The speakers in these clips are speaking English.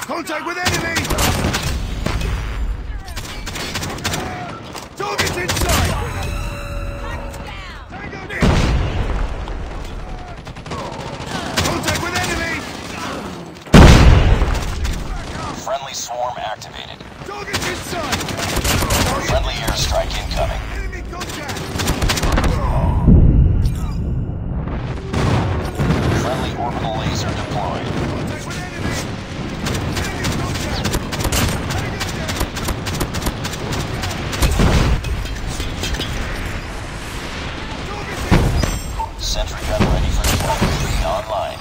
Contact with enemy! Target's inside! Tango near! Contact with enemy! Friendly swarm activated. Target's inside! Friendly airstrike incoming. Enemy contact! Friendly orbital laser deployed. Contact with enemy! Enemy contact! Sentry gun ready for deployment. Online.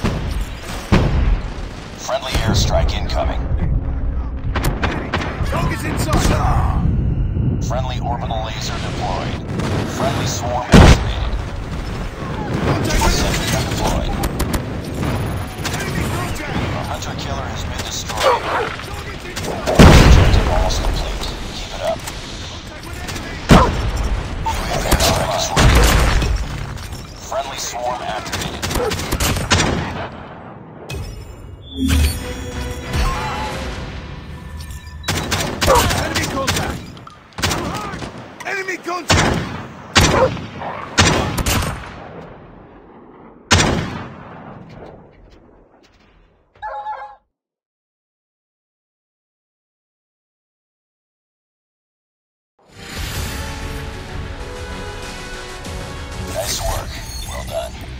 Friendly airstrike incoming. Target's inside! Friendly orbital laser deployed. Friendly swarm activated. Contact with Sentry gun deployed. enemy contact! The hunter killer has been destroyed. Target's inside! Objective almost complete. Keep it up. Contact with enemy! Airstrike is ready. Friendly swarm activated. Enemy contact! Enemy contact! Nice work. Well done.